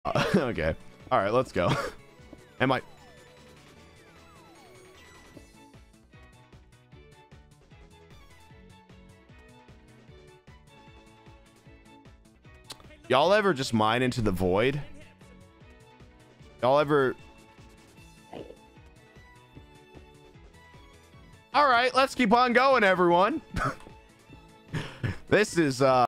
Okay. All right, let's go. Am I? Y'all ever just mine into the void? Y'all ever? All right, let's keep on going, everyone. This is